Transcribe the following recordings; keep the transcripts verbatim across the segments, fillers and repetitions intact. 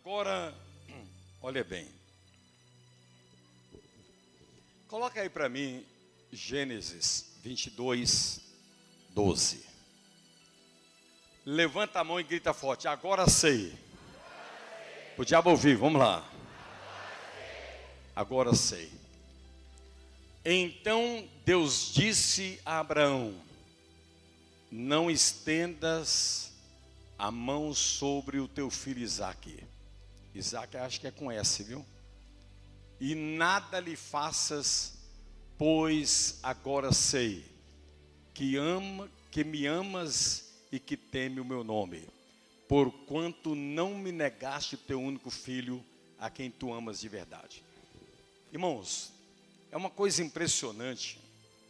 Agora, olha bem. Coloca aí para mim Gênesis vinte e dois, doze. Levanta a mão e grita forte. Agora sei. O diabo ouvir, vamos lá. Agora sei. Então Deus disse a Abraão: não estendas a mão sobre o teu filho Isaque. Isaque acho que é com S, viu? E nada lhe faças, pois agora sei que ama, que me amas e que teme o meu nome, porquanto não me negaste o teu único filho, a quem tu amas de verdade. Irmãos, é uma coisa impressionante.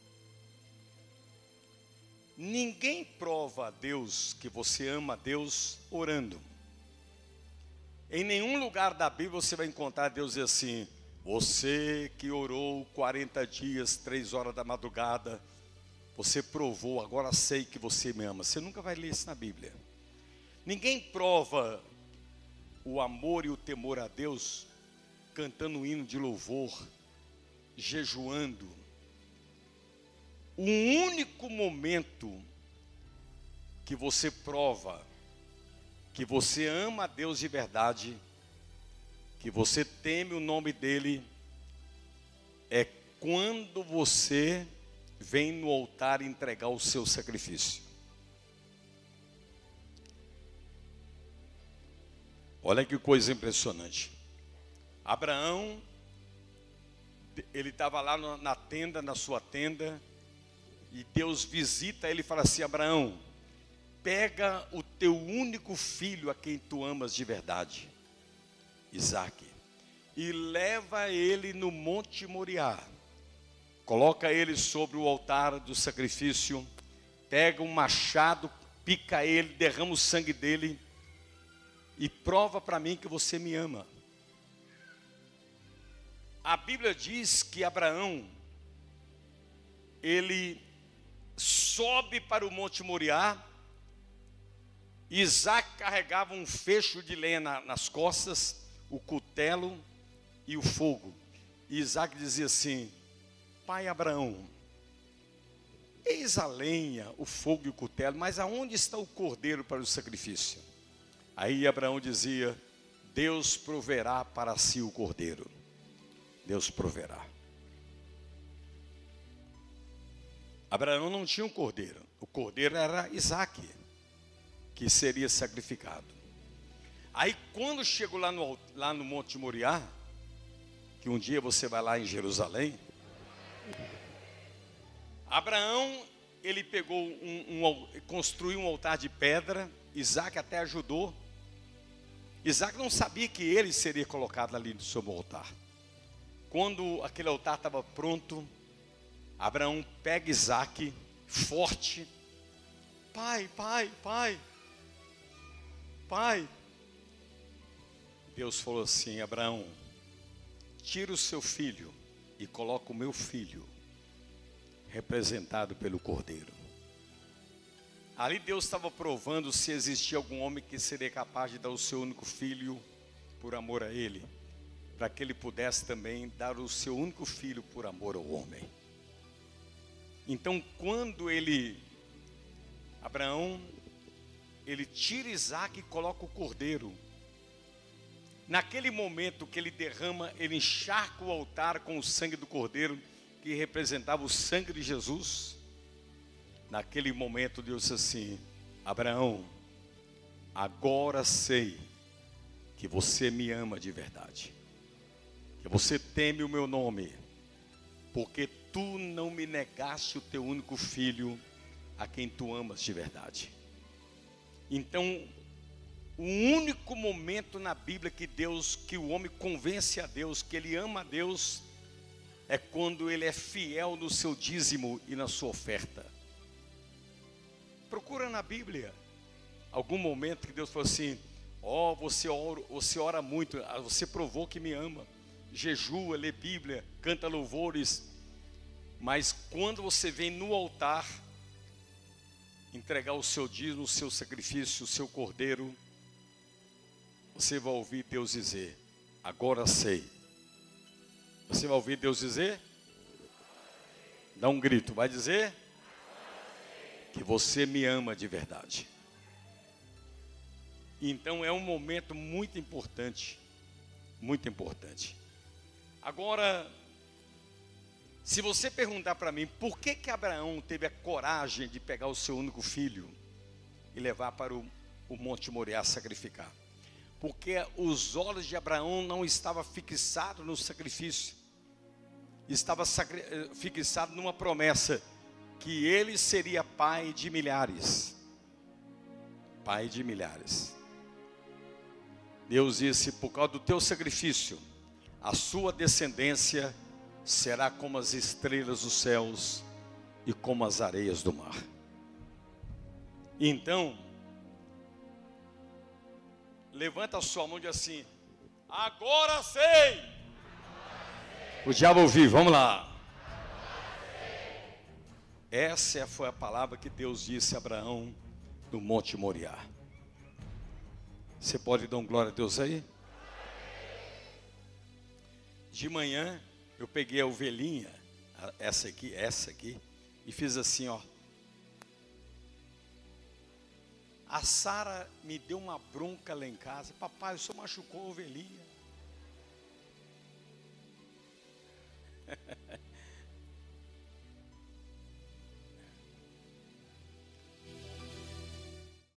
Ninguém prova a Deus que você ama a Deus orando. Em nenhum lugar da Bíblia você vai encontrar Deus dizer assim: você que orou quarenta dias, três horas da madrugada, você provou, agora sei que você me ama. Você nunca vai ler isso na Bíblia. Ninguém prova o amor e o temor a Deus cantando um hino de louvor, jejuando. O único momento que você prova que você ama a Deus de verdade, que você teme o nome dele, é quando você vem no altar entregar o seu sacrifício. Olha que coisa impressionante. Abraão, ele estava lá na tenda, na sua tenda, e Deus visita ele e fala assim: Abraão, pega o teu único filho a quem tu amas de verdade, Isaque, e leva ele no Monte Moriá. Coloca ele sobre o altar do sacrifício, pega um machado, pica ele, derrama o sangue dele e prova para mim que você me ama. A Bíblia diz que Abraão, ele sobe para o Monte Moriá. Isaque carregava um fecho de lenha na, nas costas, o cutelo e o fogo. E Isaque dizia assim: pai Abraão, eis a lenha, o fogo e o cutelo, mas aonde está o cordeiro para o sacrifício? Aí Abraão dizia: Deus proverá para si o cordeiro. Deus proverá. Abraão não tinha um cordeiro. O cordeiro era Isaque, que seria sacrificado. Aí quando chegou lá no, lá no Monte Moriá, que um dia você vai lá em Jerusalém, Abraão, ele pegou um, um, construiu um altar de pedra. Isaque até ajudou. Isaque não sabia que ele seria colocado ali sobre o altar. Quando aquele altar estava pronto, Abraão pega Isaque forte. Pai, pai, pai, pai. Deus falou assim: Abraão, tira o seu filho e coloca o meu filho, representado pelo cordeiro. Ali Deus estava provando se existia algum homem que seria capaz de dar o seu único filho por amor a ele, para que ele pudesse também dar o seu único filho por amor ao homem. Então quando ele, Abraão, ele tira Isaque e coloca o cordeiro. Naquele momento que ele derrama, ele encharca o altar com o sangue do cordeiro, que representava o sangue de Jesus. Naquele momento Deus disse assim: Abraão, agora sei que você me ama de verdade, que você teme o meu nome, porque tu não me negaste o teu único filho, a quem tu amas de verdade. Então, o único momento na Bíblia que Deus, que o homem convence a Deus que ele ama a Deus, é quando ele é fiel no seu dízimo e na sua oferta. Procura na Bíblia algum momento que Deus falou assim: ó, oh, você ora, você ora muito, você provou que me ama, jejua, lê Bíblia, canta louvores, mas quando você vem no altar entregar o seu dízimo, o seu sacrifício, o seu cordeiro, você vai ouvir Deus dizer: agora sei. Você vai ouvir Deus dizer? Dá um grito, vai dizer? Que você me ama de verdade. Então é um momento muito importante, muito importante. Agora, se você perguntar para mim, por que que Abraão teve a coragem de pegar o seu único filho e levar para o, o Monte Moriá sacrificar? Porque os olhos de Abraão não estavam fixados no sacrifício, estava fixado numa promessa, que ele seria pai de milhares, pai de milhares. Deus disse: por causa do teu sacrifício, a sua descendência será como as estrelas dos céus e como as areias do mar. Então, levanta a sua mão e diz assim: agora sei. O diabo ouviu, vamos lá. Essa foi a palavra que Deus disse a Abraão no Monte Moriá. Você pode dar um glória a Deus aí? De manhã, eu peguei a ovelhinha, essa aqui, essa aqui, e fiz assim, ó. A Sara me deu uma bronca lá em casa: papai, o senhor machucou a ovelhinha.